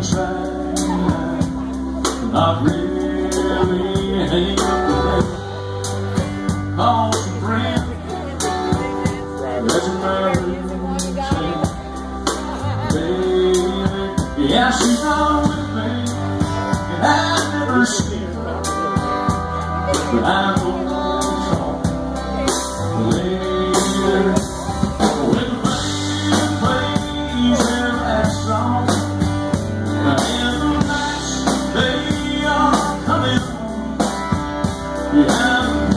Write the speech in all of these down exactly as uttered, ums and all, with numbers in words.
trying, not really hanging with them. Call some friends, let your mother say, baby, yeah, she's on with me, and I've never seen her, but I know it's all later. When the band plays their last song, and the nights they are coming home, yeah.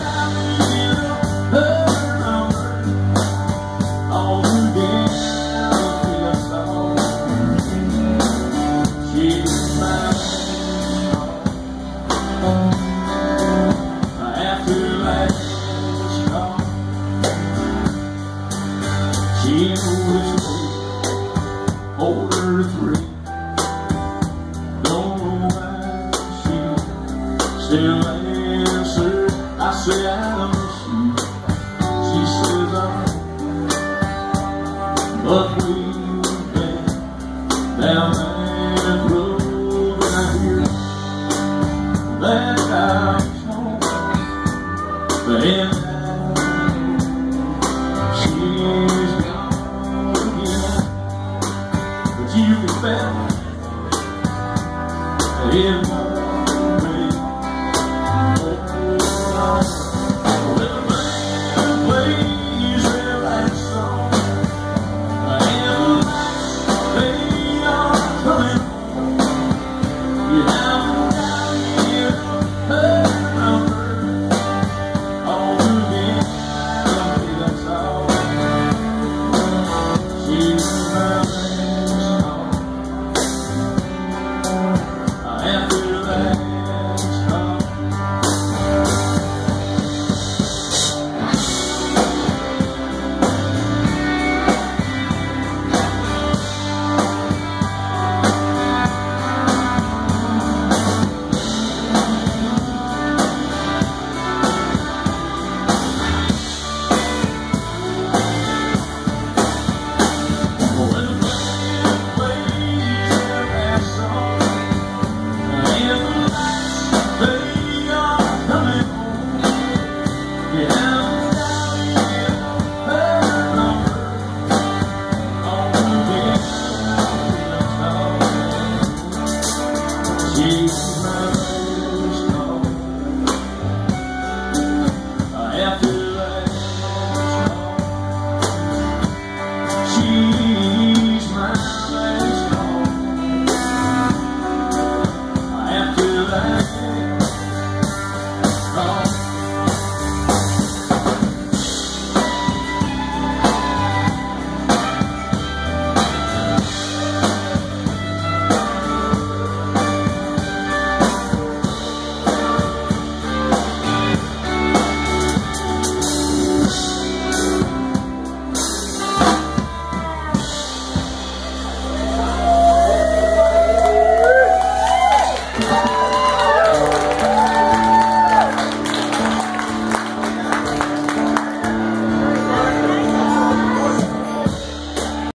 She was older three. Don't know why she still answered. I say I miss you. She says I'm, but we've been down that road, and I hear that house home. But she's you can bet in